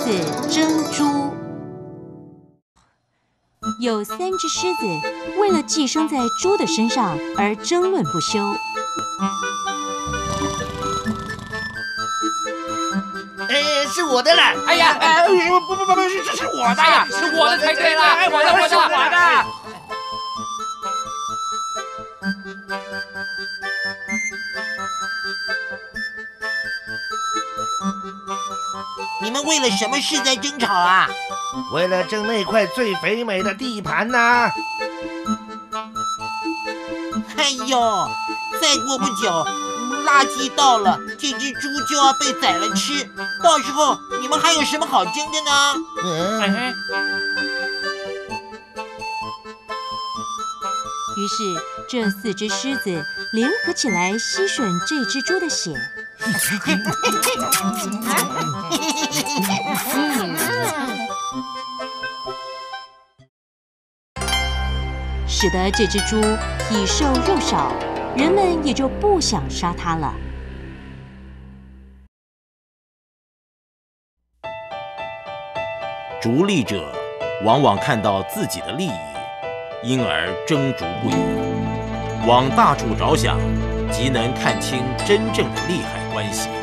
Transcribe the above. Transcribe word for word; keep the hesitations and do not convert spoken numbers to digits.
子争猪。有三只狮子为了寄生在猪的身上而争论不休。 哎，是我的啦！ 哎呀，哎，不不不不，是这是我的呀，是我的才对啦！哎，我的，我的，我的。 你们为了什么事在争吵啊？ 为了争那块最肥美的地盘呐！ 哎呦，再过不久，腊季到了，这只猪就要被宰了吃，到时候你们还有什么好争的呢？ 嗯。 于是，这四只狮子联合起来吸吮这只猪的血。使得这只猪体瘦肉少，人们也就不想杀它了。 逐利者往往看到自己的利益，因而争逐不已。往大处着想，即能看清真正的利害关系。